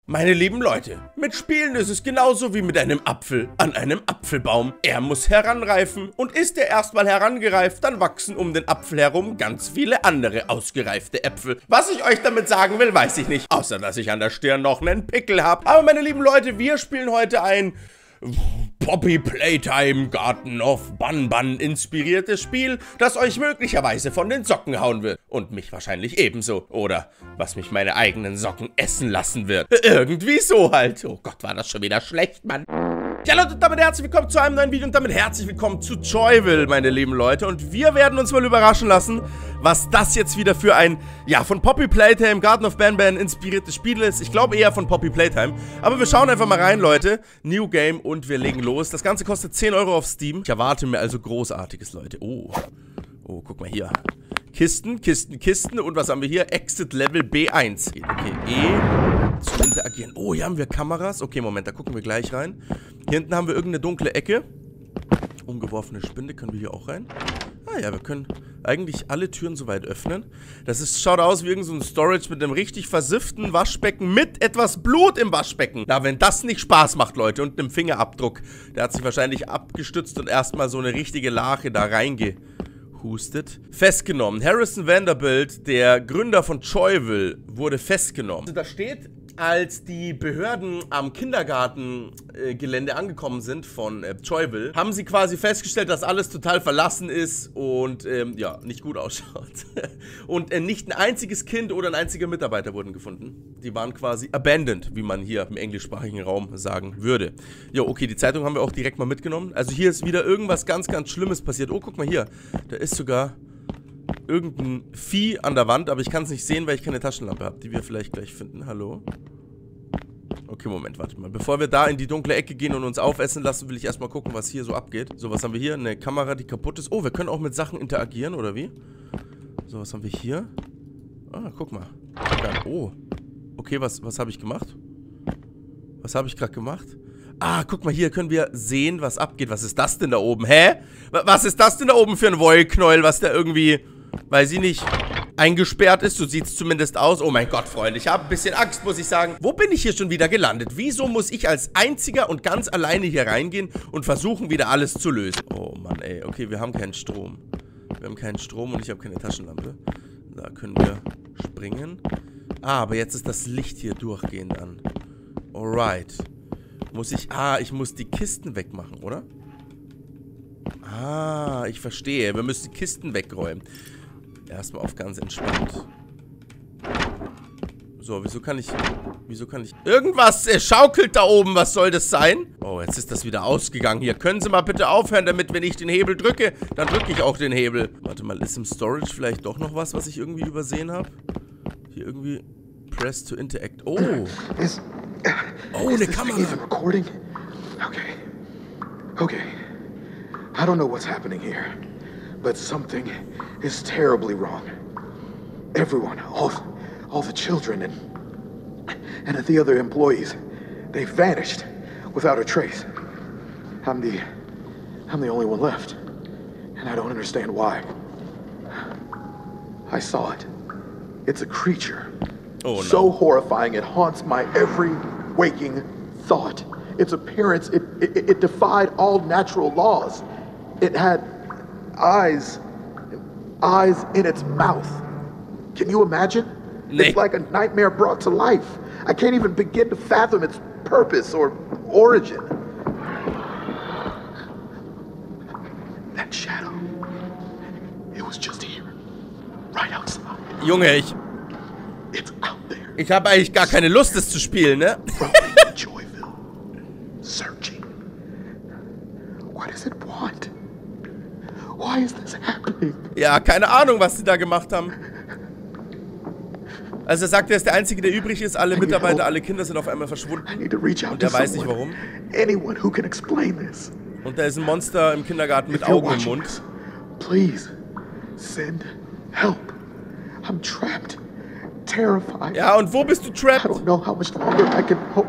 Meine lieben Leute, mit Spielen ist es genauso wie mit einem Apfel an einem Apfelbaum. Er muss heranreifen und ist er erstmal herangereift, dann wachsen um den Apfel herum ganz viele andere ausgereifte Äpfel. Was ich euch damit sagen will, weiß ich nicht, außer dass ich an der Stirn noch einen Pickel habe. Aber meine lieben Leute, wir spielen heute ein Poppy Playtime Garden of Banban inspiriertes Spiel, das euch möglicherweise von den Socken hauen wird. Und mich wahrscheinlich ebenso. Oder was mich meine eigenen Socken essen lassen wird. Irgendwie so halt. Oh Gott, war das schon wieder schlecht, Mann. Ja Leute, und damit herzlich willkommen zu einem neuen Video und damit herzlich willkommen zu Joyville, meine lieben Leute. Und wir werden uns mal überraschen lassen, was das jetzt wieder für ein, ja, von Poppy Playtime Garden of Banban inspiriertes Spiel ist. Ich glaube eher von Poppy Playtime. Aber wir schauen einfach mal rein, Leute. New Game und wir legen los. Das Ganze kostet 10 Euro auf Steam. Ich erwarte mir also Großartiges, Leute. Oh, guck mal hier. Kisten, Kisten, Kisten. Und was haben wir hier? Exit Level B1. Okay, E zu interagieren. Oh, hier haben wir Kameras. Okay, Moment, da gucken wir gleich rein. Hier hinten haben wir irgendeine dunkle Ecke. Umgeworfene Spinde, können wir hier auch rein? Ah ja, wir können eigentlich alle Türen soweit öffnen. Das schaut aus wie irgend so ein Storage mit einem richtig versifften Waschbecken mit etwas Blut im Waschbecken. Na, wenn das nicht Spaß macht, Leute, und einem Fingerabdruck. Der hat sich wahrscheinlich abgestützt und erstmal so eine richtige Lache da reingehustet. Festgenommen. Harrison Vanderbilt, der Gründer von Joyville, wurde festgenommen. Also da steht, als die Behörden am Kindergartengelände angekommen sind von Joyville, haben sie quasi festgestellt, dass alles total verlassen ist und ja, nicht gut ausschaut. Und nicht ein einziges Kind oder ein einziger Mitarbeiter wurden gefunden. Die waren quasi abandoned, wie man hier im englischsprachigen Raum sagen würde. Jo, okay, die Zeitung haben wir auch direkt mal mitgenommen. Also hier ist wieder irgendwas ganz, ganz Schlimmes passiert. Oh, guck mal hier, da ist sogar irgendein Vieh an der Wand, aber ich kann es nicht sehen, weil ich keine Taschenlampe habe, die wir vielleicht gleich finden. Hallo? Okay, Moment, warte mal. Bevor wir da in die dunkle Ecke gehen und uns aufessen lassen, will ich erstmal gucken, was hier so abgeht. So, was haben wir hier? Eine Kamera, die kaputt ist. Oh, wir können auch mit Sachen interagieren, oder wie? So, was haben wir hier? Ah, guck mal. Oh. Okay, was habe ich gemacht? Was habe ich gerade gemacht? Ah, guck mal, hier können wir sehen, was abgeht. Was ist das denn da oben? Hä? Was ist das denn da oben für ein Wollknäuel, was da irgendwie, weiß ich nicht, eingesperrt ist? So sieht es zumindest aus. Oh mein Gott, Freunde, ich habe ein bisschen Angst, muss ich sagen. Wo bin ich hier schon wieder gelandet? Wieso muss ich als Einziger und ganz alleine hier reingehen und versuchen, wieder alles zu lösen? Oh Mann, ey. Okay, wir haben keinen Strom. Wir haben keinen Strom und ich habe keine Taschenlampe. Da können wir springen. Ah, aber jetzt ist das Licht hier durchgehend an. Alright. Ich muss die Kisten wegmachen, oder? Ah, ich verstehe. Wir müssen die Kisten wegräumen. Erstmal auf ganz entspannt. So, wieso kann ich... Irgendwas schaukelt da oben, was soll das sein? Oh, jetzt ist das wieder ausgegangen hier. Können Sie mal bitte aufhören, damit, wenn ich den Hebel drücke, dann drücke ich auch den Hebel. Warte mal, ist im Storage vielleicht doch noch was ich irgendwie übersehen habe? Hier irgendwie... Press to interact. Oh! Oh, eine Kamera. Recording? Okay. I don't know what's happening here, but something is terribly wrong. Everyone, all the children and the other employees, they vanished without a trace. I'm the only one left, and I don't understand why. I saw it. It's a creature. Oh, no. So horrifying, it haunts my every waking thought. Its appearance, it defied all natural laws. It had eyes in its mouth. Can you imagine? Nick. It's like a nightmare brought to life. I can't even begin to fathom its purpose or origin. That shadow, it was just here, right outside. Junge, It's out there. ich habe eigentlich gar keine Lust, das zu spielen, ne? Joyville, searching. What does it want? Why is this happening? Ja, keine Ahnung, was sie da gemacht haben. Also er sagt, er ist der Einzige, der übrig ist. Alle Mitarbeiter, alle Kinder sind auf einmal verschwunden. Und er weiß nicht warum. Anyone who can explain this. Und da ist ein Monster im Kindergarten mit Augen im Mund. Please, send help. I'm trapped. Terrified. Ja, und wo bist du trapped? I don't know how much longer I can hope.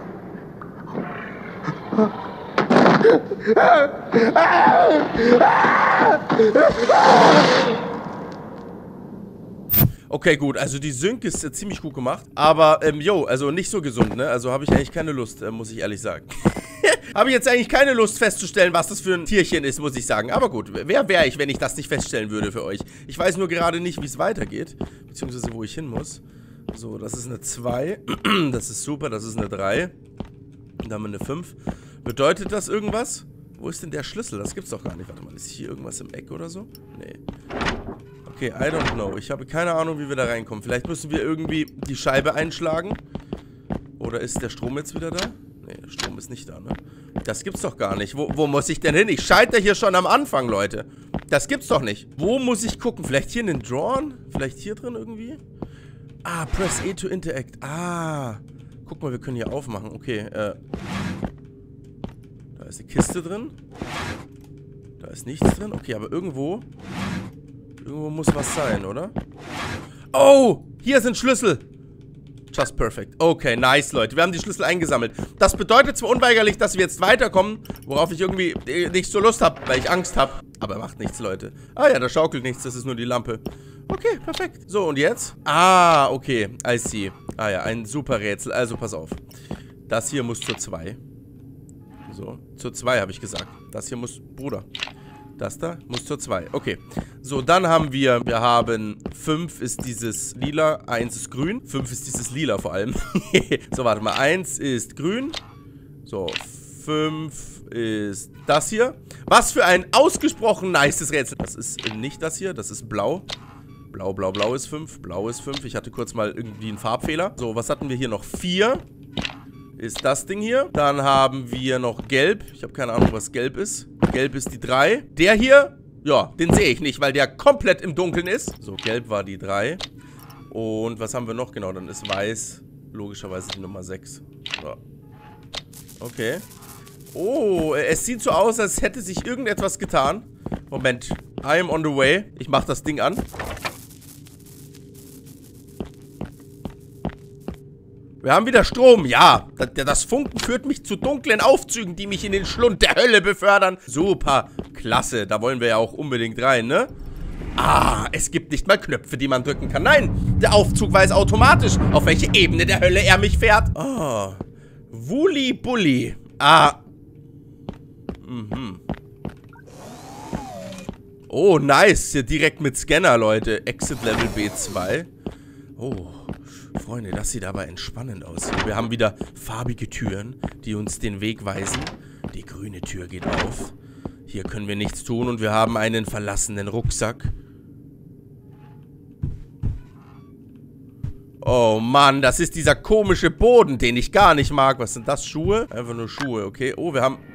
Okay, gut, also die Sync ist ziemlich gut gemacht. Aber, also nicht so gesund, ne? Also habe ich eigentlich keine Lust, muss ich ehrlich sagen. Habe ich jetzt eigentlich keine Lust festzustellen, was das für ein Tierchen ist, muss ich sagen. Aber gut, wer wäre ich, wenn ich das nicht feststellen würde für euch? Ich weiß nur gerade nicht, wie es weitergeht. Beziehungsweise, wo ich hin muss. So, das ist eine 2. Das ist super, das ist eine 3. Und dann haben wir eine 5. Bedeutet das irgendwas? Wo ist denn der Schlüssel? Das gibt's doch gar nicht. Warte mal, ist hier irgendwas im Eck oder so? Nee. Okay, I don't know. Ich habe keine Ahnung, wie wir da reinkommen. Vielleicht müssen wir irgendwie die Scheibe einschlagen. Oder ist der Strom jetzt wieder da? Nee, der Strom ist nicht da, ne? Das gibt's doch gar nicht. Wo muss ich denn hin? Ich scheitere hier schon am Anfang, Leute. Das gibt's doch nicht. Wo muss ich gucken? Vielleicht hier in den Drawern? Vielleicht hier drin irgendwie? Ah, press E to interact. Ah. Guck mal, wir können hier aufmachen. Okay, Da ist eine Kiste drin. Da ist nichts drin. Okay, aber irgendwo muss was sein, oder? Oh, hier sind Schlüssel. Just perfect. Okay, nice, Leute. Wir haben die Schlüssel eingesammelt. Das bedeutet zwar unweigerlich, dass wir jetzt weiterkommen, worauf ich irgendwie nicht so Lust habe, weil ich Angst habe. Aber macht nichts, Leute. Ah ja, da schaukelt nichts. Das ist nur die Lampe. Okay, perfekt. So, und jetzt? Ah, okay. I see. Ah ja, ein super Rätsel. Also, pass auf. Das hier muss zur 2. So, zur 2 habe ich gesagt. Das hier muss, Bruder. Das da muss zur 2. Okay. So, dann haben wir 5 ist dieses lila, 1 ist grün. 5 ist dieses lila vor allem. So, warte mal. 1 ist grün. So, 5 ist das hier. Was für ein ausgesprochen nices Rätsel. Das ist nicht das hier, das ist blau. Blau, blau, blau ist 5. Blau ist 5. Ich hatte kurz mal irgendwie einen Farbfehler. So, was hatten wir hier noch? 4 ist das Ding hier. Dann haben wir noch gelb. Ich habe keine Ahnung, was gelb ist. Gelb ist die 3. Der hier, ja, den sehe ich nicht, weil der komplett im Dunkeln ist. So, gelb war die 3. Und was haben wir noch? Genau, dann ist weiß logischerweise die Nummer 6. So. Okay. Oh, es sieht so aus, als hätte sich irgendetwas getan. Moment. I am on the way. Ich mache das Ding an. Wir haben wieder Strom, ja. Das Funken führt mich zu dunklen Aufzügen, die mich in den Schlund der Hölle befördern. Super, klasse. Da wollen wir ja auch unbedingt rein, ne? Ah, es gibt nicht mal Knöpfe, die man drücken kann. Nein, der Aufzug weiß automatisch, auf welche Ebene der Hölle er mich fährt. Ah, Wuli Bulli. Ah. Mhm. Oh, nice. Hier direkt mit Scanner, Leute. Exit Level B2. Oh, Freunde, das sieht aber entspannend aus. Wir haben wieder farbige Türen, die uns den Weg weisen. Die grüne Tür geht auf. Hier können wir nichts tun und wir haben einen verlassenen Rucksack. Oh Mann, das ist dieser komische Boden, den ich gar nicht mag. Was sind das? Schuhe? Einfach nur Schuhe, okay. Oh, wir haben...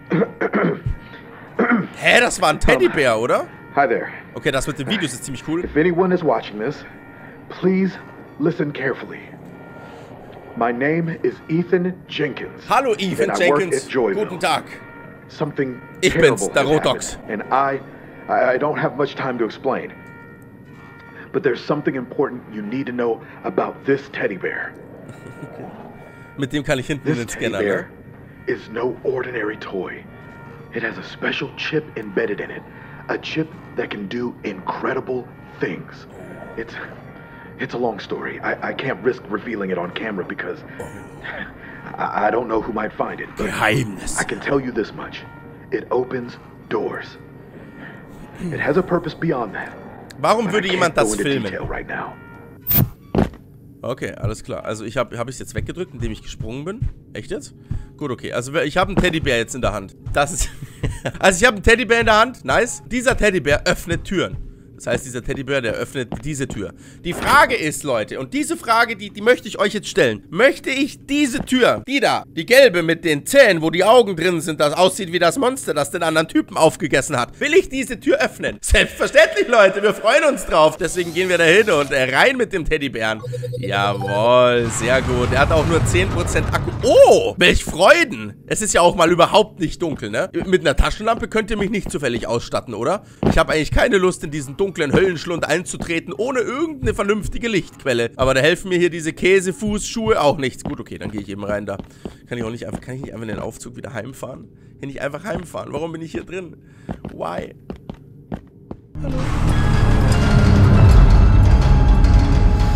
Hä, das war ein Teddybär, oder? Hi there. Okay, das mit den Videos ist ziemlich cool. If anyone is watching this, please listen carefully. My name is Ethan Jenkins. Hallo Ethan Jenkins. Guten Tag. Something Ich bin's, der Rotox. And I don't have much time to explain. But there's something important you need to know about this teddy bear. Okay. Mit dem kann ich hinten in den Scanner. This teddy bear is no ordinary toy. It has a special chip embedded in it. A chip that can do incredible things. It's a long story. I can't risk revealing it on camera because I don't know who might find it. Geheimnis. I can tell you this much. It opens doors. It has a purpose beyond that. Warum würde jemand das filmen? Right now. Okay, alles klar. Also hab ich es jetzt weggedrückt, indem ich gesprungen bin? Echt jetzt? Gut, okay. Also ich habe einen Teddybär jetzt in der Hand. Das ist... Also ich habe einen Teddybär in der Hand. Nice. Dieser Teddybär öffnet Türen. Das heißt, dieser Teddybär, der öffnet diese Tür. Die Frage ist, Leute, und diese Frage, die möchte ich euch jetzt stellen. Möchte ich diese Tür, die da, die gelbe mit den Zähnen, wo die Augen drin sind, das aussieht wie das Monster, das den anderen Typen aufgegessen hat, will ich diese Tür öffnen? Selbstverständlich, Leute, wir freuen uns drauf. Deswegen gehen wir da hin und rein mit dem Teddybären. Jawohl, sehr gut. Er hat auch nur 10% Akku. Oh, welch Freuden. Es ist ja auch mal überhaupt nicht dunkel, ne? Mit einer Taschenlampe könnt ihr mich nicht zufällig ausstatten, oder? Ich habe eigentlich keine Lust, in diesen dunklen Höllenschlund einzutreten, ohne irgendeine vernünftige Lichtquelle. Aber da helfen mir hier diese Käsefußschuhe auch nichts. Gut, okay, dann gehe ich eben rein da. Kann ich nicht einfach in den Aufzug wieder heimfahren? Kann ich einfach heimfahren? Warum bin ich hier drin? Why? Hallo?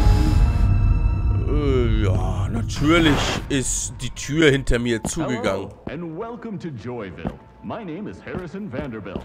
Natürlich ist die Tür hinter mir zugegangen. Hello and welcome to Joyville. My name is Harrison Vanderbilt.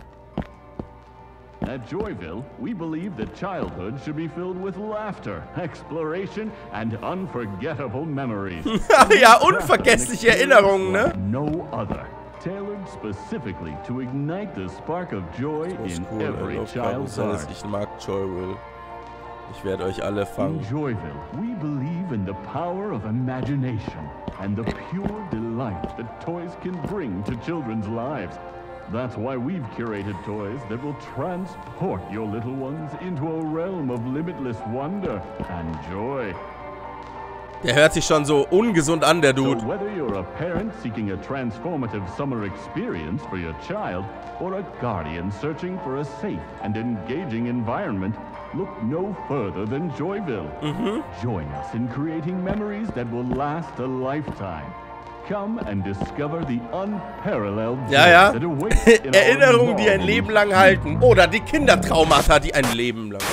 At Joyville, we believe that childhood should be filled with laughter, exploration, and unforgettable memories. Ja, unvergessliche Erinnerungen, ne? No other. Tailored specifically to ignite the spark of joy in every child's heart. Ich mag Joyville. Ich werde euch alle fangen. In Joyville, we believe in the power of imagination and the pure delight that toys can bring to children's lives. That's why we've curated toys that will transport your little ones into a realm of limitless wonder and joy. Der hört sich schon so ungesund an, der Dude. So whether you're a parent seeking a transformative summer experience for your child or a guardian searching for a safe and engaging environment, look no further than Joyville. Join us in creating memories that will last a lifetime. Come and discover the unparalleled joy that awaits in our Erinnerungen, die ein Leben lang halten. Oder die Kindertraumata, die ein Leben lang.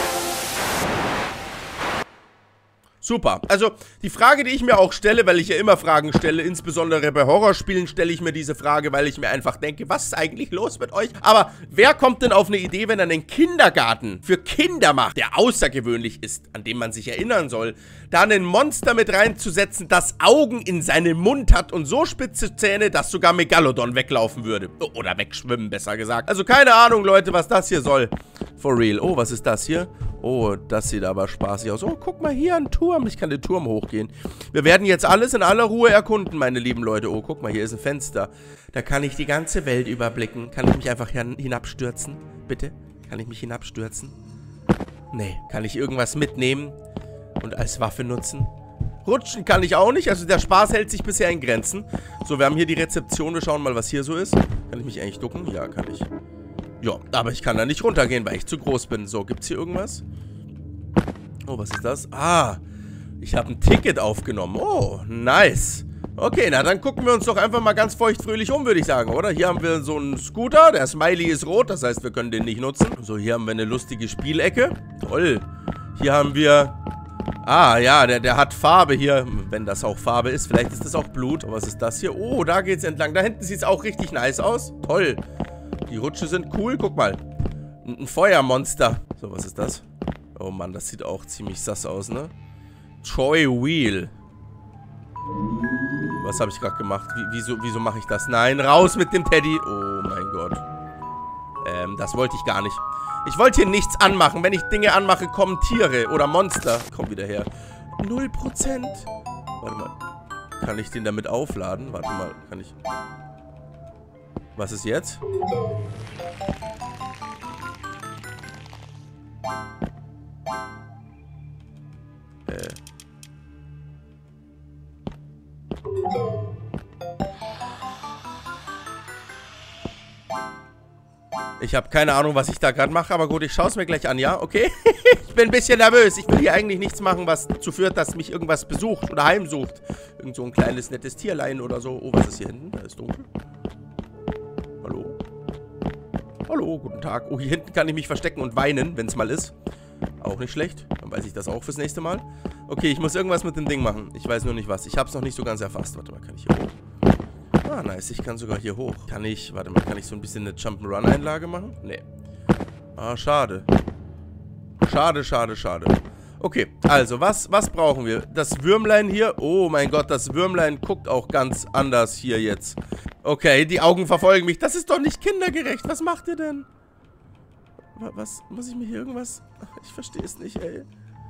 Super. Also, die Frage, die ich mir auch stelle, weil ich ja immer Fragen stelle, insbesondere bei Horrorspielen stelle ich mir diese Frage, weil ich mir einfach denke, was ist eigentlich los mit euch? Aber wer kommt denn auf eine Idee, wenn er einen Kindergarten für Kinder macht, der außergewöhnlich ist, an dem man sich erinnern soll, da ein Monster mit reinzusetzen, das Augen in seinem Mund hat und so spitze Zähne, dass sogar Megalodon weglaufen würde. Oder wegschwimmen, besser gesagt. Also keine Ahnung, Leute, was das hier soll. For real. Oh, was ist das hier? Oh, das sieht aber spaßig aus. Oh, guck mal hier, ein Turm. Ich kann den Turm hochgehen. Wir werden jetzt alles in aller Ruhe erkunden, meine lieben Leute. Oh, guck mal, hier ist ein Fenster. Da kann ich die ganze Welt überblicken. Kann ich mich einfach hinabstürzen? Bitte? Kann ich mich hinabstürzen? Nee. Kann ich irgendwas mitnehmen und als Waffe nutzen? Rutschen kann ich auch nicht. Also der Spaß hält sich bisher in Grenzen. So, wir haben hier die Rezeption. Wir schauen mal, was hier so ist. Kann ich mich eigentlich ducken? Ja, kann ich. Ja, aber ich kann da nicht runtergehen, weil ich zu groß bin. So, gibt's hier irgendwas? Oh, was ist das? Ah, ich habe ein Ticket aufgenommen. Oh, nice. Okay, na dann gucken wir uns doch einfach mal ganz feuchtfröhlich um, würde ich sagen, oder? Hier haben wir so einen Scooter. Der Smiley ist rot, das heißt, wir können den nicht nutzen. So, hier haben wir eine lustige Spielecke. Toll. Hier haben wir... Ah, ja, der hat Farbe hier. Wenn das auch Farbe ist, vielleicht ist das auch Blut. Was ist das hier? Oh, da geht's entlang. Da hinten sieht's auch richtig nice aus. Toll. Die Rutsche sind cool, guck mal. Ein Feuermonster. So, was ist das? Oh Mann, das sieht auch ziemlich sass aus, ne? Joy Wheel. Was habe ich gerade gemacht? Wieso mache ich das? Nein, raus mit dem Teddy. Oh mein Gott. Das wollte ich gar nicht. Ich wollte hier nichts anmachen. Wenn ich Dinge anmache, kommen Tiere oder Monster. Komm wieder her. 0%. Warte mal. Kann ich den damit aufladen? Warte mal, kann ich... Was ist jetzt? Ich habe keine Ahnung, was ich da gerade mache, aber gut, ich schaue es mir gleich an, ja? Okay? Ich bin ein bisschen nervös. Ich will hier eigentlich nichts machen, was dazu führt, dass mich irgendwas besucht oder heimsucht. Irgend so ein kleines, nettes Tierlein oder so. Oh, was ist hier hinten? Da ist dunkel. Hallo? Hallo, guten Tag. Oh, hier hinten kann ich mich verstecken und weinen, wenn es mal ist. Auch nicht schlecht. Dann weiß ich das auch fürs nächste Mal. Okay, ich muss irgendwas mit dem Ding machen. Ich weiß nur nicht was. Ich habe es noch nicht so ganz erfasst. Warte mal, kann ich hier hoch? Ah, nice. Ich kann sogar hier hoch. Kann ich, warte mal, kann ich so ein bisschen eine Jump'n'Run-Einlage machen? Nee. Ah, schade. Schade, schade, schade. Okay, also, was brauchen wir? Das Würmlein hier. Oh mein Gott, das Würmlein guckt auch ganz anders hier jetzt. Okay, die Augen verfolgen mich. Das ist doch nicht kindergerecht. Was macht ihr denn? Was? Muss ich mir hier irgendwas... Ich verstehe es nicht, ey.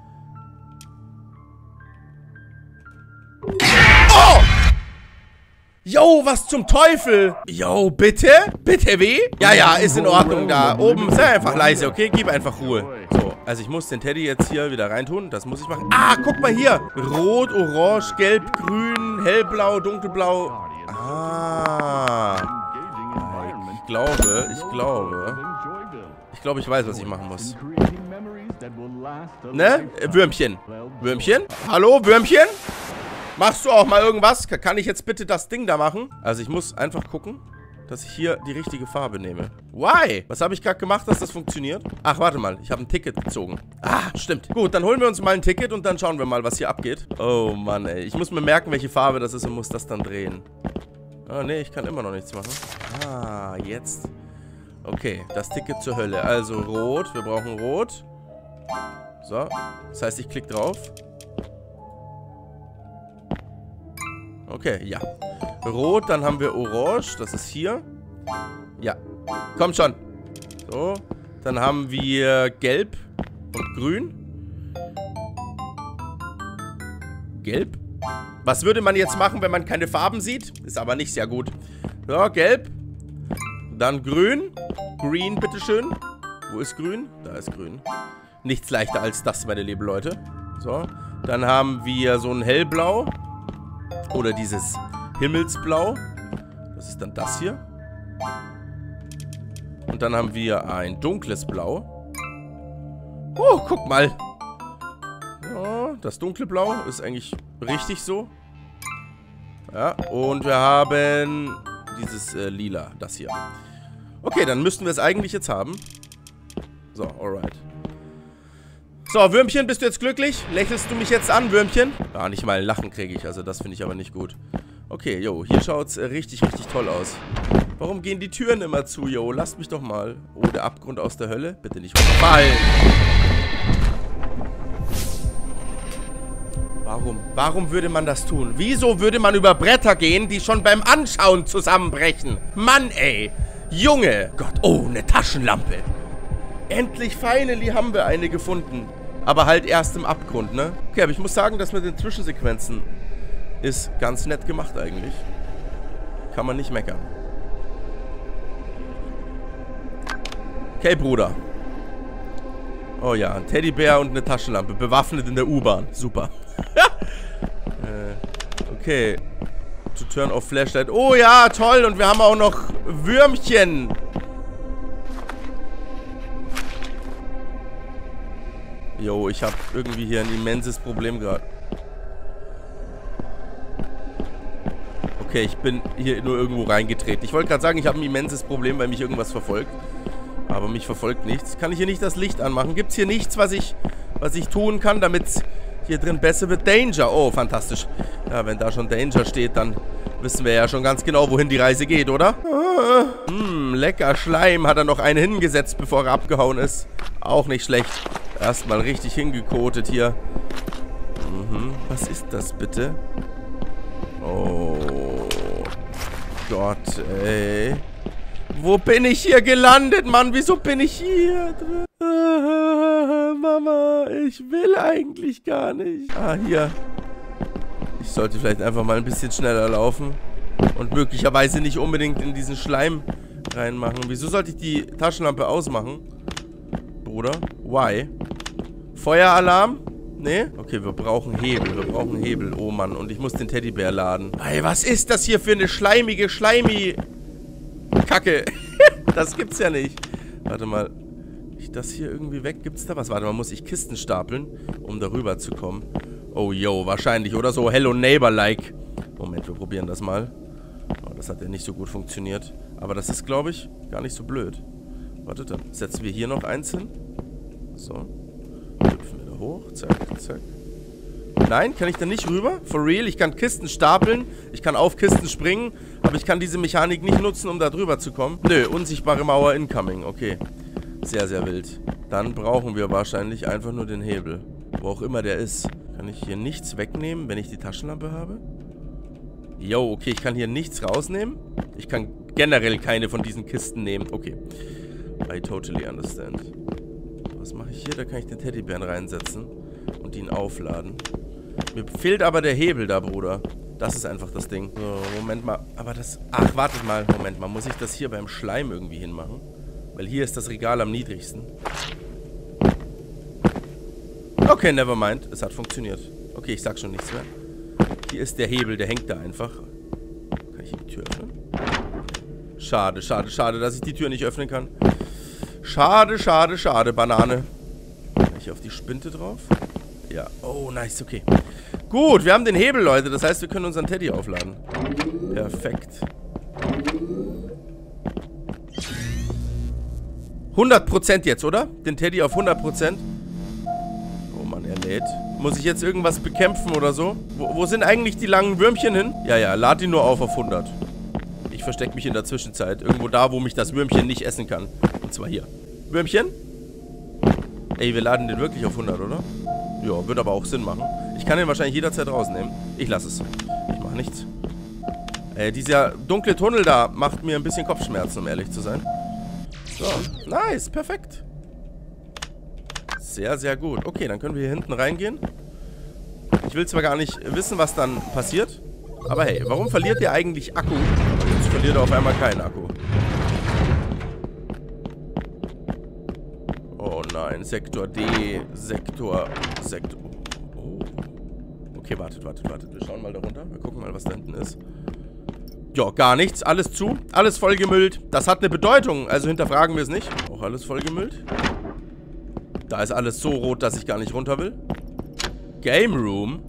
Oh! Yo, was zum Teufel? Yo, bitte? Bitte weh? Ja, ja, ist in Ordnung da. Oben, sei einfach leise, okay? Gib einfach Ruhe. So, also ich muss den Teddy jetzt hier wieder reintun. Das muss ich machen. Ah, guck mal hier. Rot, orange, gelb, grün, hellblau, dunkelblau. Ah. Ich glaube, ich weiß, was ich machen muss. Ne? Würmchen. Würmchen? Hallo, Würmchen? Machst du auch mal irgendwas? Kann ich jetzt bitte das Ding da machen? Also ich muss einfach gucken. dass ich hier die richtige Farbe nehme. Why? Was habe ich gerade gemacht, dass das funktioniert? Ach, warte mal. Ich habe ein Ticket gezogen. Ah, stimmt. Gut, dann holen wir uns mal ein Ticket und dann schauen wir mal, was hier abgeht. Oh, Mann, ey. Ich muss mir merken, welche Farbe das ist und muss das dann drehen. Ah, nee, ich kann immer noch nichts machen. Ah, jetzt. Okay, das Ticket zur Hölle. Also rot. Wir brauchen rot. So. Das heißt, ich klicke drauf. Okay, ja. Rot, dann haben wir orange. Das ist hier. Ja. Komm schon. So. Dann haben wir gelb und grün. Gelb. Was würde man jetzt machen, wenn man keine Farben sieht? Ist aber nicht sehr gut. So, gelb. Dann grün. Green, bitteschön. Wo ist grün? Da ist grün. Nichts leichter als das, meine lieben Leute. So. Dann haben wir so ein hellblau. Oder dieses Himmelsblau. Das ist dann das hier. Und dann haben wir ein dunkles Blau. Oh, guck mal. Ja, das dunkle Blau ist eigentlich richtig so. Ja, und wir haben dieses Lila, das hier. Okay, dann müssten wir es eigentlich jetzt haben. So, alright. So, Würmchen, bist du jetzt glücklich? Lächelst du mich jetzt an, Würmchen? Ah, nicht mal ein Lachen kriege ich, also das finde ich aber nicht gut. Okay, jo, hier schaut es richtig, richtig toll aus. Warum gehen die Türen immer zu, jo? Lasst mich doch mal. Oh, der Abgrund aus der Hölle. Bitte nicht runterfallen. Warum? Warum würde man das tun? Wieso würde man über Bretter gehen, die schon beim Anschauen zusammenbrechen? Mann, ey. Junge. Gott, oh, eine Taschenlampe. Endlich, finally, haben wir eine gefunden. Aber halt erst im Abgrund, ne? Okay, aber ich muss sagen, das mit den Zwischensequenzen ist ganz nett gemacht eigentlich. Kann man nicht meckern. Okay, Bruder. Oh ja, ein Teddybär und eine Taschenlampe. Bewaffnet in der U-Bahn. Super. Okay. To turn off Flashlight. Oh ja, toll. Und wir haben auch noch Würmchen. Jo, ich habe irgendwie hier ein immenses Problem gerade. Okay, ich bin hier nur irgendwo reingetreten. Ich wollte gerade sagen, ich habe ein immenses Problem, weil mich irgendwas verfolgt. Aber mich verfolgt nichts. Kann ich hier nicht das Licht anmachen? Gibt es hier nichts, was ich tun kann, damit es hier drin besser wird? Danger. Oh, fantastisch. Ja, wenn da schon Danger steht, dann wissen wir ja schon ganz genau, wohin die Reise geht, oder? Lecker Schleim. Hat er noch einen hingesetzt, bevor er abgehauen ist. Auch nicht schlecht. Erstmal richtig hingekotet hier. Was ist das bitte? Oh Gott, ey. Wo bin ich hier gelandet, Mann? Wieso bin ich hier drin? Mama, ich will eigentlich gar nicht. Ah, hier. Ich sollte vielleicht einfach mal ein bisschen schneller laufen. Und möglicherweise nicht unbedingt in diesen Schleim reinmachen. Wieso sollte ich die Taschenlampe ausmachen? Bruder? Why? Feueralarm? Nee? Okay, wir brauchen Hebel. Wir brauchen Hebel. Oh Mann, und ich muss den Teddybär laden. Ey, was ist das hier für eine schleimige Kacke? Das gibt's ja nicht. Warte mal. Ich das hier irgendwie weg? Gibt's da was? Warte mal, muss ich Kisten stapeln, um darüber zu kommen? Oh, yo, wahrscheinlich. Oder so Hello Neighbor-like. Moment, wir probieren das mal. Oh, das hat ja nicht so gut funktioniert. Aber das ist, glaube ich, gar nicht so blöd. Warte, dann setzen wir hier noch eins hin. So. Hüpfen wir da hoch. Zack, zack. Nein, kann ich da nicht rüber? For real? Ich kann Kisten stapeln. Ich kann auf Kisten springen. Aber ich kann diese Mechanik nicht nutzen, um da drüber zu kommen. Nö, unsichtbare Mauer incoming. Okay. Sehr, sehr wild. Dann brauchen wir wahrscheinlich einfach nur den Hebel. Wo auch immer der ist. Kann ich hier nichts wegnehmen, wenn ich die Taschenlampe habe? Jo, okay, ich kann hier nichts rausnehmen. Ich kann generell keine von diesen Kisten nehmen. Okay. I totally understand. Was mache ich hier? Da kann ich den Teddybären reinsetzen und ihn aufladen. Mir fehlt aber der Hebel da, Bruder. Das ist einfach das Ding. So, Moment mal. Aber das... Ach, wartet mal. Moment mal. Muss ich das hier beim Schleim irgendwie hinmachen? Weil hier ist das Regal am niedrigsten. Okay, never mind. Es hat funktioniert. Okay, ich sag schon nichts mehr. Hier ist der Hebel, der hängt da einfach. Kann ich die Tür öffnen? Schade, schade, schade, dass ich die Tür nicht öffnen kann. Schade, schade, schade, Banane. Kann ich auf die Spinte drauf? Ja. Oh, nice, okay. Gut, wir haben den Hebel, Leute. Das heißt, wir können unseren Teddy aufladen. Perfekt. 100% jetzt, oder? Den Teddy auf 100%. Oh Mann, er lädt. Muss ich jetzt irgendwas bekämpfen oder so? Wo sind eigentlich die langen Würmchen hin? Ja, lad ihn nur auf 100. Ich verstecke mich in der Zwischenzeit. Irgendwo da, wo mich das Würmchen nicht essen kann. Und zwar hier. Würmchen? Ey, wir laden den wirklich auf 100, oder? Ja, wird aber auch Sinn machen. Ich kann den wahrscheinlich jederzeit rausnehmen. Ich lasse es. Ich mache nichts. Dieser dunkle Tunnel da macht mir ein bisschen Kopfschmerzen, um ehrlich zu sein. So, nice, perfekt. Sehr, sehr gut. Okay, dann können wir hier hinten reingehen. Ich will zwar gar nicht wissen, was dann passiert. Aber hey, warum verliert der eigentlich Akku? Jetzt verliert er auf einmal keinen Akku. Oh nein, Sektor D, Sektor... Oh. Okay, wartet. Wir schauen mal da runter. Wir gucken mal, was da hinten ist. Ja, gar nichts. Alles zu. Alles vollgemüllt. Das hat eine Bedeutung. Also hinterfragen wir es nicht. Auch alles vollgemüllt. Da ist alles so rot, dass ich gar nicht runter will. Game Room.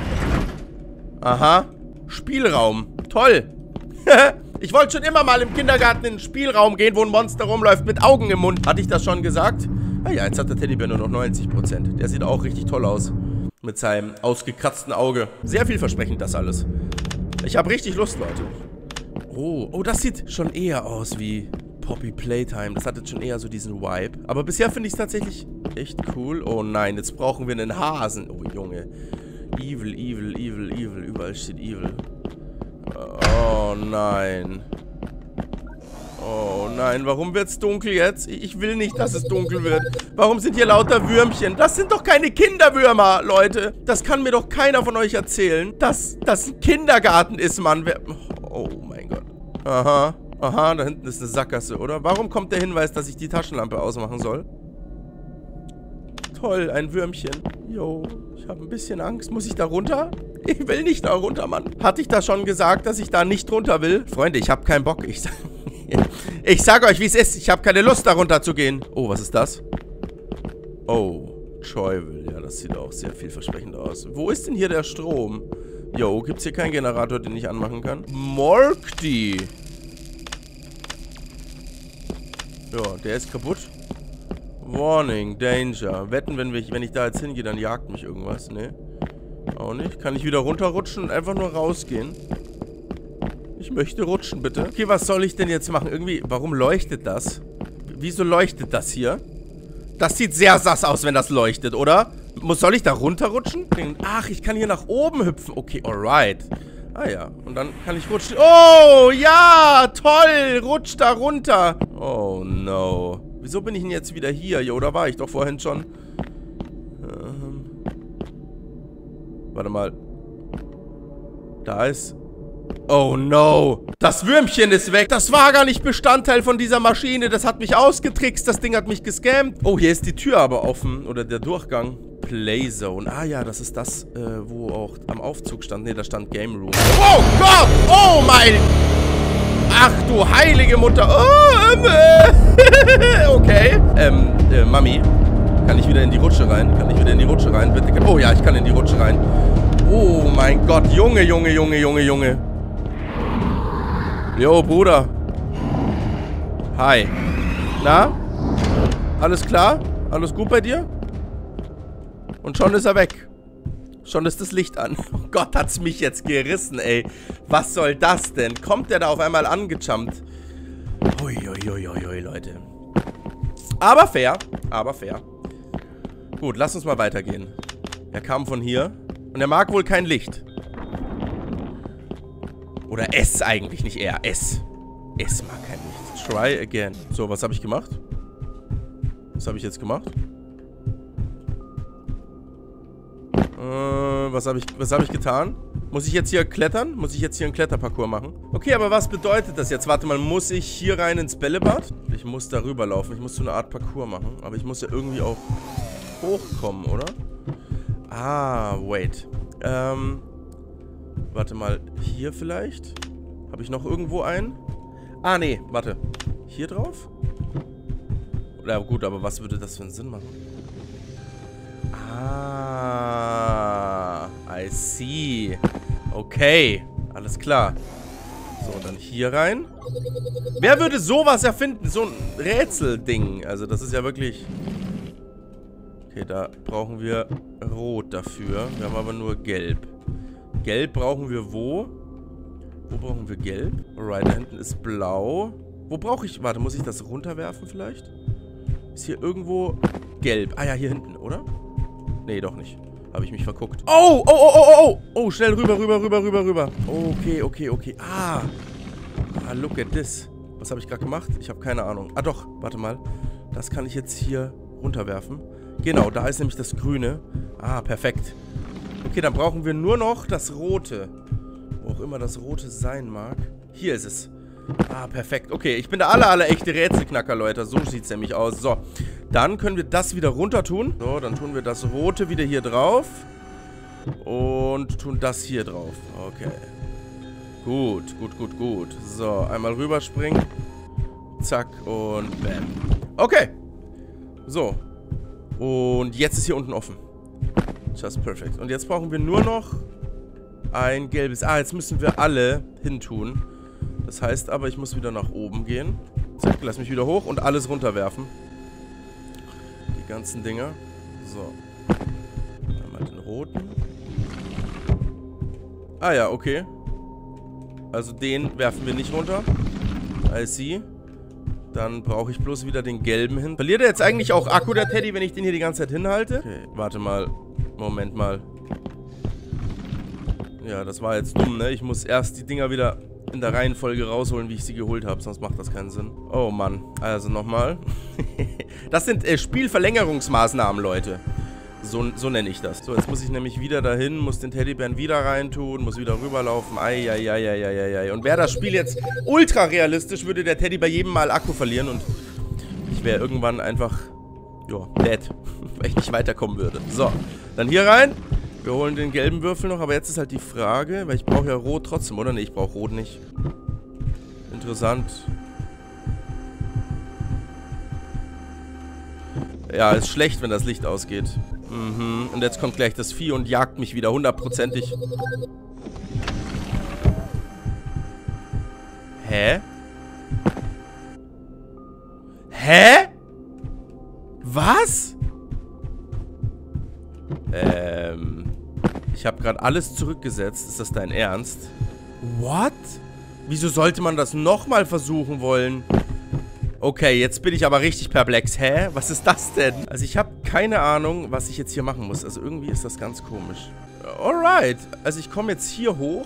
Aha. Spielraum. Toll. Ich wollte schon immer mal im Kindergarten in den Spielraum gehen, wo ein Monster rumläuft mit Augen im Mund. Hatte ich das schon gesagt? Ah ja, jetzt hat der Teddybär nur noch 90%. Der sieht auch richtig toll aus. Mit seinem ausgekratzten Auge. Sehr vielversprechend das alles. Ich habe richtig Lust, Leute. Oh, das sieht schon eher aus wie Poppy Playtime. Das hat jetzt schon eher so diesen Vibe. Aber bisher finde ich es tatsächlich echt cool. Oh nein, jetzt brauchen wir einen Hasen. Oh Junge. Evil. Überall steht Evil. Oh nein. Oh nein, warum wird's dunkel jetzt? Ich will nicht, dass es dunkel wird. Warum sind hier lauter Würmchen? Das sind doch keine Kinderwürmer, Leute. Das kann mir doch keiner von euch erzählen, dass das ein Kindergarten ist, Mann. Oh mein Gott. Aha, da hinten ist eine Sackgasse, oder? Warum kommt der Hinweis, dass ich die Taschenlampe ausmachen soll? Toll, ein Würmchen. Jo, ich habe ein bisschen Angst. Muss ich da runter? Ich will nicht da runter, Mann. Hatte ich da schon gesagt, dass ich da nicht runter will? Freunde, ich habe keinen Bock. Ich sag euch, wie es ist. Ich habe keine Lust, da runter zu gehen. Oh, was ist das? Oh, Joyville. Ja, das sieht auch sehr vielversprechend aus. Wo ist denn hier der Strom? Jo, gibt's hier keinen Generator, den ich anmachen kann? Morgdi. Ja, der ist kaputt. Warning, Danger. Wetten, wenn ich da jetzt hingehe, dann jagt mich irgendwas. Ne? Auch nicht. Kann ich wieder runterrutschen und einfach nur rausgehen? Ich möchte rutschen, bitte. Okay, was soll ich denn jetzt machen? Irgendwie, warum leuchtet das? Wieso leuchtet das hier? Das sieht sehr sass aus, wenn das leuchtet, oder? Soll ich da runterrutschen? Ach, ich kann hier nach oben hüpfen. Okay, alright. Ah ja, und dann kann ich rutschen. Oh, ja, toll. Rutsch da runter. Oh, no. Wieso bin ich denn jetzt wieder hier? Jo, da war ich doch vorhin schon. Warte mal. Da ist... Oh no. Das Würmchen ist weg. Das war gar nicht Bestandteil von dieser Maschine. Das hat mich ausgetrickst. Das Ding hat mich gescammt. Oh, hier ist die Tür aber offen. Oder der Durchgang. Playzone. Ah ja, das ist das, wo auch am Aufzug stand. Ne, da stand Game Room. Oh Gott. Oh mein... Ach du heilige Mutter. Oh, okay. Mami. Kann ich wieder in die Rutsche rein? Bitte. Oh ja, ich kann in die Rutsche rein. Oh mein Gott. Junge. Jo, Bruder. Hi. Na? Alles klar? Alles gut bei dir? Und schon ist er weg. Schon ist das Licht an. Oh Gott, hat's mich jetzt gerissen, ey. Was soll das denn? Kommt der da auf einmal angejumpt? Uiuiuiui, Leute. Aber fair. Gut, lass uns mal weitergehen. Er kam von hier. Und er mag wohl kein Licht. Oder es eigentlich, nicht er. Es mag kein Licht. Try again. So, was habe ich gemacht? Was habe ich jetzt gemacht? Was habe ich getan? Muss ich jetzt hier klettern? Muss ich jetzt hier einen Kletterparcours machen? Okay, aber was bedeutet das jetzt? Warte mal, muss ich hier rein ins Bällebad? Ich muss da rüber laufen. Ich muss so eine Art Parcours machen. Aber ich muss ja irgendwie auch hochkommen, oder? Ah, wait. Warte mal, hier vielleicht? Habe ich noch irgendwo einen? Ah, nee, warte. Hier drauf? Ja, gut, aber was würde das für einen Sinn machen? Ah, I see. Okay, alles klar. So, dann hier rein. Wer würde sowas erfinden? So ein Rätselding. Also das ist ja wirklich... Okay, da brauchen wir Rot dafür. Wir haben aber nur Gelb. Gelb brauchen wir wo? Wo brauchen wir Gelb? Alright, da hinten ist Blau. Wo brauche ich... Warte, muss ich das runterwerfen vielleicht? Ist hier irgendwo Gelb? Ah ja, hier hinten, oder? Nee, doch nicht. Habe ich mich verguckt. Oh, oh, oh, oh, oh, oh. Oh, schnell rüber, rüber, rüber, rüber, rüber. Okay, okay, okay. Ah, look at this. Was habe ich gerade gemacht? Ich habe keine Ahnung. Ah, doch. Warte mal. Das kann ich jetzt hier runterwerfen. Genau, da ist nämlich das Grüne. Ah, perfekt. Okay, dann brauchen wir nur noch das Rote. Wo auch immer das Rote sein mag. Hier ist es. Ah, perfekt. Okay, ich bin der aller echte Rätselknacker, Leute. So sieht es nämlich aus. So, dann können wir das wieder runter tun. So, dann tun wir das Rote wieder hier drauf. Und tun das hier drauf. Okay. Gut, gut, gut, gut. So, einmal rüberspringen. Zack und bam. Okay. So. Und jetzt ist hier unten offen. Just perfect. Und jetzt brauchen wir nur noch ein gelbes. Ah, jetzt müssen wir alle hintun. Das heißt aber, ich muss wieder nach oben gehen. Zack, lass mich wieder hoch und alles runterwerfen. Die ganzen Dinger. So. Einmal den roten. Ah ja, okay. Also den werfen wir nicht runter. I see. Dann brauche ich bloß wieder den gelben hin. Verliert er jetzt eigentlich auch Akku, der Teddy, wenn ich den hier die ganze Zeit hinhalte? Okay, warte mal. Moment mal. Ja, das war jetzt dumm, ne? Ich muss erst die Dinger wieder in der Reihenfolge rausholen, wie ich sie geholt habe. Sonst macht das keinen Sinn. Oh Mann. Also nochmal. Das sind Spielverlängerungsmaßnahmen, Leute. So nenne ich das. So, jetzt muss ich nämlich wieder dahin, muss den Teddybären wieder reintun, muss wieder rüberlaufen. Eieieiei. Und wäre das Spiel jetzt ultra realistisch, würde der Teddy bei jedem Mal Akku verlieren und ich wäre irgendwann einfach, ja, dead, weil ich nicht weiterkommen würde. So, dann hier rein. Wir holen den gelben Würfel noch, aber jetzt ist halt die Frage, weil ich brauche ja Rot trotzdem, oder? Ne, ich brauche Rot nicht. Interessant. Ja, ist schlecht, wenn das Licht ausgeht. Mhm. Und jetzt kommt gleich das Vieh und jagt mich wieder hundertprozentig. Hä? Hä? Was? Ich habe gerade alles zurückgesetzt. Ist das dein Ernst? What? Wieso sollte man das nochmal versuchen wollen? Okay, jetzt bin ich aber richtig perplex. Hä? Was ist das denn? Also ich habe keine Ahnung, was ich jetzt hier machen muss. Also irgendwie ist das ganz komisch. Alright. Also ich komme jetzt hier hoch.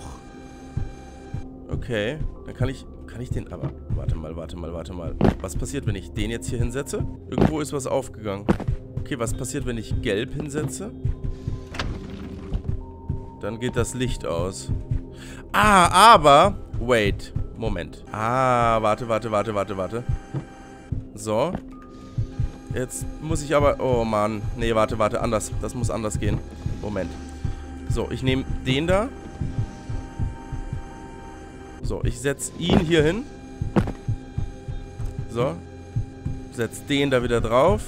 Okay. Dann kann ich den... Aber warte mal. Was passiert, wenn ich den jetzt hier hinsetze? Irgendwo ist was aufgegangen. Okay, was passiert, wenn ich gelb hinsetze? Dann geht das Licht aus. Ah, aber... Wait. Moment. Ah, warte. So. Jetzt muss ich aber... Oh, Mann. Nee, warte. Anders. Das muss anders gehen. Moment. So, ich nehme den da. So, ich setze ihn hier hin. So. Setze den da wieder drauf.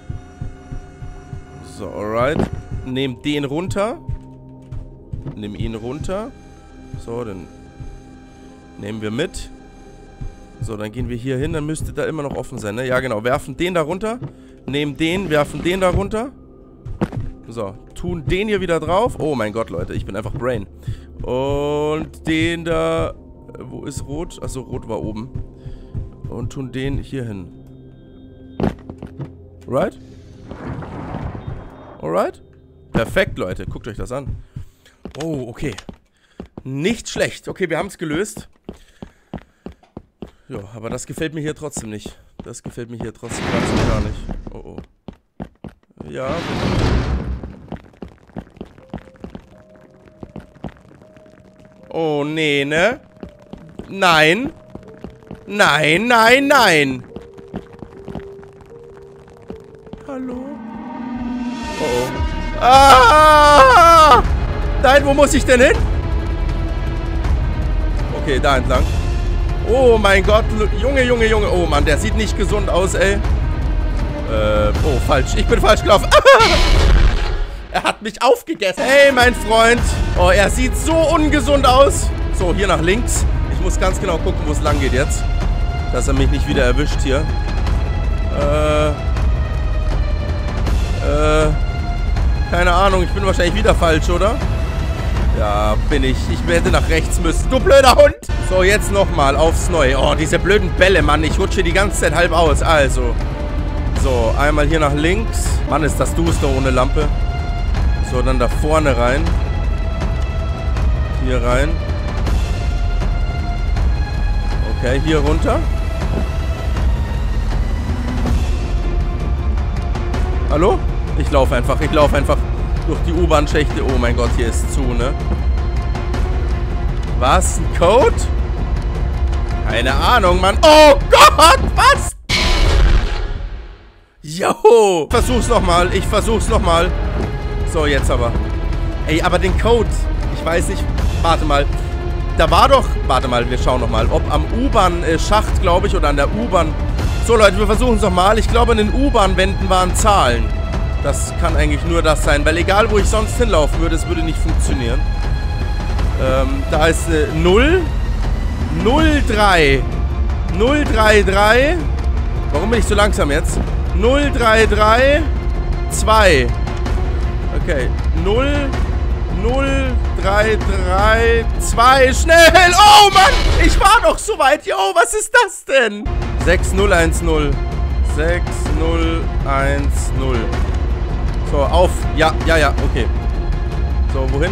So, alright. Nehme den runter. Nimm ihn runter. So, dann nehmen wir mit. So, dann gehen wir hier hin. Dann müsste da immer noch offen sein, ne? Ja, genau. Werfen den da runter. Nehmen den, werfen den da runter. So, tun den hier wieder drauf. Oh mein Gott, Leute. Ich bin einfach Brain. Und den da... Wo ist Rot? Achso, Rot war oben. Und tun den hier hin. Right? Alright? Perfekt, Leute. Guckt euch das an. Oh, okay. Nicht schlecht. Okay, wir haben es gelöst. Ja, aber das gefällt mir hier trotzdem nicht. Das gefällt mir hier trotzdem ganz und gar nicht. Oh, oh. Ja. Oh, nee, ne? Nein. Nein. Hallo? Oh, oh. Ah! Nein, wo muss ich denn hin? Okay, da entlang. Oh mein Gott, Junge. Oh Mann, der sieht nicht gesund aus, ey. Oh, falsch. Ich bin falsch gelaufen. Er hat mich aufgegessen. Hey, mein Freund. Oh, er sieht so ungesund aus. So, hier nach links. muss ganz genau gucken, wo es lang geht jetzt. Dass er mich nicht wieder erwischt hier. Keine Ahnung, ich bin wahrscheinlich wieder falsch, oder? Ja, bin ich. Ich hätte nach rechts müssen. Du blöder Hund! So, jetzt nochmal aufs Neue. Oh, diese blöden Bälle, Mann. Ich rutsche die ganze Zeit halb aus. Also. So, einmal hier nach links. Mann, ist das duster ohne Lampe. So, dann da vorne rein. Hier rein. Okay, hier runter. Hallo? Ich laufe einfach durch die U-Bahn-Schächte. Oh mein Gott, hier ist zu, ne? Was? Ein Code? Keine Ahnung, Mann. Oh Gott, was? Jo! Ich versuch's nochmal. So, jetzt aber. Ey, aber den Code, ich weiß nicht. Warte mal. Da war doch... Warte mal, wir schauen nochmal. Ob am U-Bahn-Schacht, glaube ich, oder an der U-Bahn... So, Leute, wir versuchen es nochmal. Ich glaube, in den U-Bahn-Wänden waren Zahlen. Das kann eigentlich nur das sein. Weil egal, wo ich sonst hinlaufen würde, es würde nicht funktionieren. Da ist 0. 03. 033. Warum bin ich so langsam jetzt? 033. 2. Okay. 00332. Schnell! Oh Mann! Ich war doch so weit. Jo, was ist das denn? 6010. 6010. So, auf. Ja, okay. So, wohin?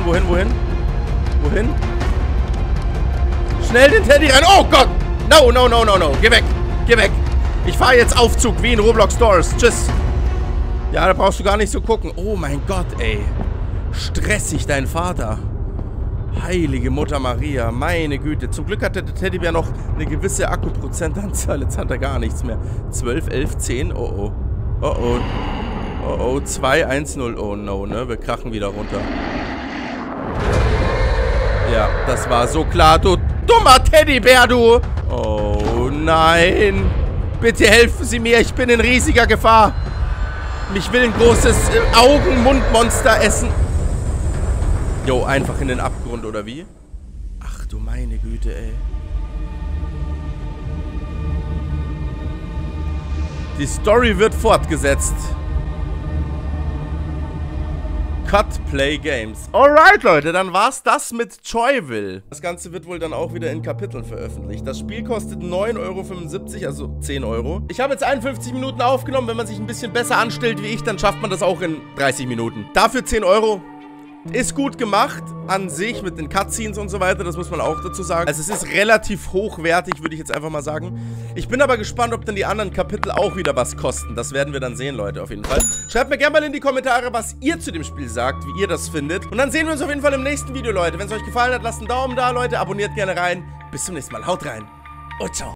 Schnell den Teddy rein. Oh Gott! No. Geh weg. Ich fahre jetzt Aufzug wie in Roblox Stores. Tschüss. Ja, da brauchst du gar nicht so gucken. Oh mein Gott, ey. Stressig, dein Vater. Heilige Mutter Maria, meine Güte. Zum Glück hatte der Teddybär noch eine gewisse Akkuprozentanzahl. Jetzt hat er gar nichts mehr. 12, 11, 10. Oh, oh. Oh, oh. Oh, 2, 1, 0. Oh, no, ne? Wir krachen wieder runter. Ja, das war so klar. Du dummer Teddybär, du. Oh, nein. Bitte helfen Sie mir. Ich bin in riesiger Gefahr. Mich will ein großes Augen-Mund-Monster essen. Jo, einfach in den Abgrund, oder wie? Ach du meine Güte, ey. Die Story wird fortgesetzt. Cut Play Games. Alright, Leute, dann war's das mit Joyville. Das Ganze wird wohl dann auch wieder in Kapiteln veröffentlicht. Das Spiel kostet 9,75 €, also 10 €. Ich habe jetzt 51 Minuten aufgenommen. Wenn man sich ein bisschen besser anstellt wie ich, dann schafft man das auch in 30 Minuten. Dafür 10 €. Ist gut gemacht an sich mit den Cutscenes und so weiter, das muss man auch dazu sagen. Also es ist relativ hochwertig, würde ich jetzt einfach mal sagen. Ich bin aber gespannt, ob dann die anderen Kapitel auch wieder was kosten. Das werden wir dann sehen, Leute, auf jeden Fall. Schreibt mir gerne mal in die Kommentare, was ihr zu dem Spiel sagt, wie ihr das findet. Und dann sehen wir uns auf jeden Fall im nächsten Video, Leute. Wenn es euch gefallen hat, lasst einen Daumen da, Leute. Abonniert gerne rein. Bis zum nächsten Mal. Haut rein. Und ciao.